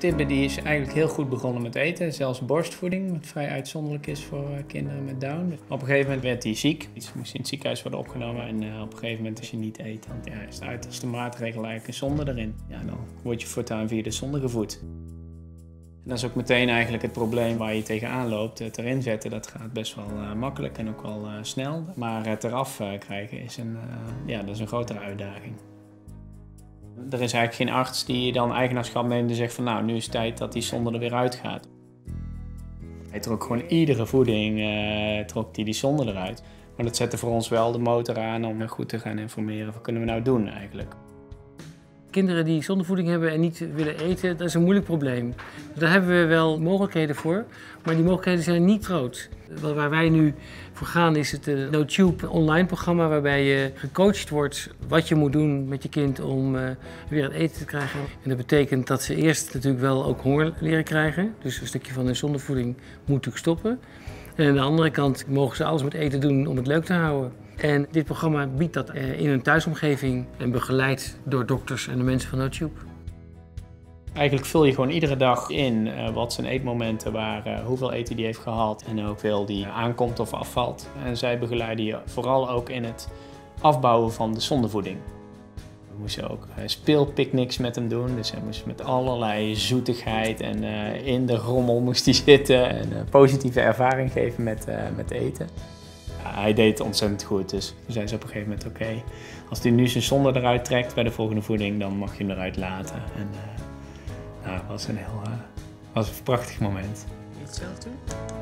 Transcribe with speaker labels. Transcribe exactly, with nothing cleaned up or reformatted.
Speaker 1: Tibbe die is eigenlijk heel goed begonnen met eten. Zelfs borstvoeding, wat vrij uitzonderlijk is voor kinderen met Down. Op een gegeven moment werd hij ziek. Hij moest in het ziekenhuis worden opgenomen. En uh, op een gegeven moment als je niet eet, dan ja, is de uiterste maatregel eigenlijk een zonde erin. Ja, dan word je voortaan via de zonde gevoed. En dat is ook meteen eigenlijk het probleem waar je tegenaan loopt. Het erin zetten, dat gaat best wel uh, makkelijk en ook wel uh, snel. Maar het eraf uh, krijgen is een, uh, ja, dat is een grotere uitdaging. Er is eigenlijk geen arts die dan eigenaarschap neemt en zegt van nou, nu is het tijd dat die zonde er weer uitgaat. Hij trok gewoon iedere voeding, uh, trok die, die zonde eruit. Maar dat zette voor ons wel de motor aan om goed te gaan informeren. Wat kunnen we nou doen eigenlijk?
Speaker 2: Kinderen die zondevoeding hebben en niet willen eten, dat is een moeilijk probleem. Daar hebben we wel mogelijkheden voor, maar die mogelijkheden zijn niet groot. Waar wij nu voor gaan is het NoTube online programma waarbij je gecoacht wordt wat je moet doen met je kind om uh, weer het eten te krijgen. En dat betekent dat ze eerst natuurlijk wel ook honger leren krijgen. Dus een stukje van hun zondevoeding moet natuurlijk stoppen. En aan de andere kant mogen ze alles met eten doen om het leuk te houden. En dit programma biedt dat in hun thuisomgeving en begeleid door dokters en de mensen van NoTube.
Speaker 1: Eigenlijk vul je gewoon iedere dag in uh, wat zijn eetmomenten waren, uh, hoeveel eten die heeft gehad en hoeveel die aankomt of afvalt. En zij begeleiden je vooral ook in het afbouwen van de zondevoeding. We moesten ook uh, speelpicnics met hem doen, dus hij moest met allerlei zoetigheid en uh, in de rommel moest hij zitten en een uh, positieve ervaring geven met, uh, met eten. Ja, hij deed het ontzettend goed, dus toen zei ze op een gegeven moment oké, okay, als hij nu zijn zonde eruit trekt bij de volgende voeding, dan mag je hem eruit laten. En, uh, nou, dat was een heel uh, was een prachtig moment.
Speaker 3: Eet zelf doen?